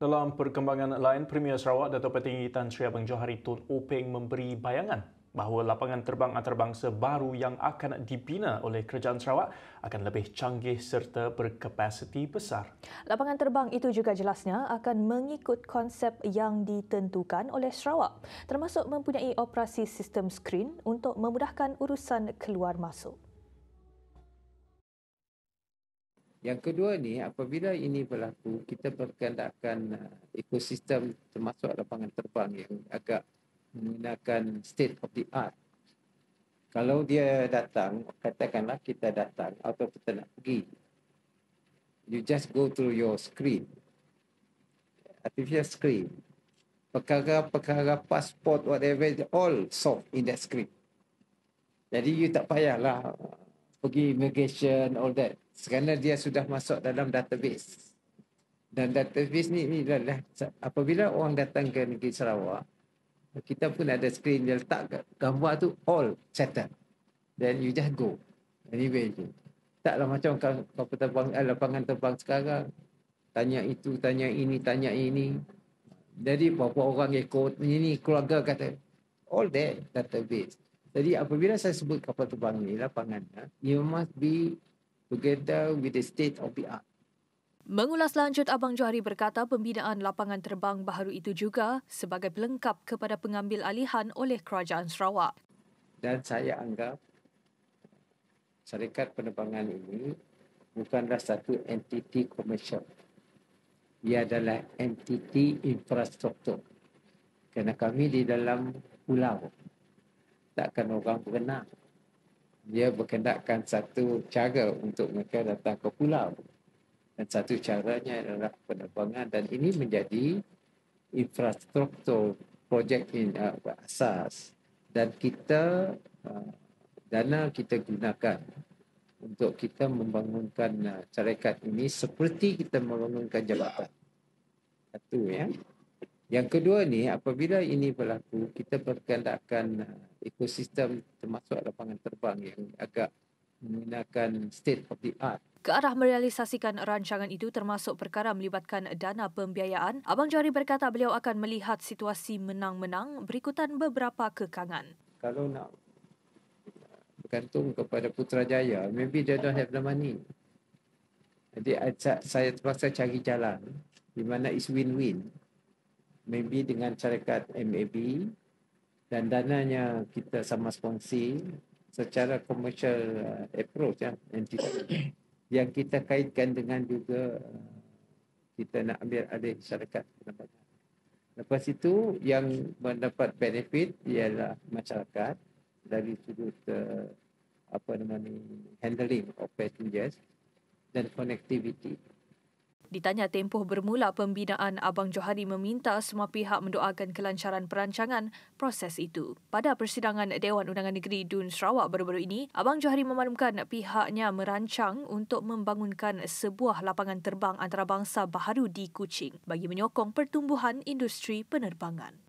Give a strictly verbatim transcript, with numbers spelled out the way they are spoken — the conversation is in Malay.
Dalam perkembangan lain, Premier Sarawak Dato' Petinggi Tan Sri Abang Johari Tun Openg memberi bayangan bahawa lapangan terbang antarabangsa baru yang akan dibina oleh Kerajaan Sarawak akan lebih canggih serta berkapasiti besar. Lapangan terbang itu juga jelasnya akan mengikut konsep yang ditentukan oleh Sarawak, termasuk mempunyai operasi sistem skrin untuk memudahkan urusan keluar masuk. Yang kedua ni, apabila ini berlaku, kita berkehendakkan ekosistem termasuk lapangan terbang yang agak menggunakan state of the art. Kalau dia datang, katakanlah kita datang atau kita nak pergi, you just go through your screen, artificial screen, perkara-perkara pasport, whatever, all solved in that screen. Jadi you tak payahlah pergi immigration, all that. Kerana dia sudah masuk dalam database. Dan database ni, ni adalah apabila orang datang ke negeri Sarawak, kita pun ada screen dia letak gambar tu all settled. Then you just go. Anyway je. Taklah macam kapal terbang, lapangan terbang sekarang. Tanya itu, tanya ini, tanya ini. Jadi berapa orang ikut, ini keluarga kata, all there database. Jadi apabila saya sebut kapal terbang ni, lapangannya, you must be together with the state of the art. Mengulas lanjut, Abang Johari berkata pembinaan lapangan terbang baru itu juga sebagai pelengkap kepada pengambil alihan oleh Kerajaan Sarawak. Dan saya anggap syarikat penerbangan ini bukanlah satu entiti komersial. Ia adalah entiti infrastruktur. Kerana kami di dalam pulau. Takkan orang berenang. Dia berkendakkan satu cara untuk mereka datang ke pulau. Dan satu caranya adalah penerbangan. Dan ini menjadi infrastruktur projek in uh, asas. Dan kita, uh, dana kita gunakan untuk kita membangunkan uh, syarikat ini seperti kita membangunkan jabatan. Satu ya. Yang kedua ni, apabila ini berlaku, kita berkehendakkan ekosistem termasuk lapangan terbang yang agak menggunakan state of the art. Ke arah merealisasikan rancangan itu termasuk perkara melibatkan dana pembiayaan, Abang Johari berkata beliau akan melihat situasi menang-menang berikutan beberapa kekangan. Kalau nak bergantung kepada Putrajaya, maybe they don't have the money. Jadi saya terpaksa cari jalan di mana is win-win. Maybe dengan syarikat M A B dan dananya kita sama sponsor secara commercial approach ya, yang kita kaitkan dengan juga kita nak ambil alih syarikat penerbangan. Lepas itu yang mendapat benefit ialah masyarakat dari sudut uh, apa namanya handling of passengers dan connectivity. Ditanya tempoh bermula pembinaan, Abang Johari meminta semua pihak mendoakan kelancaran perancangan proses itu. Pada persidangan Dewan Undangan Negeri Dun Sarawak baru-baru ini, Abang Johari memaklumkan pihaknya merancang untuk membangunkan sebuah lapangan terbang antarabangsa baharu di Kuching bagi menyokong pertumbuhan industri penerbangan.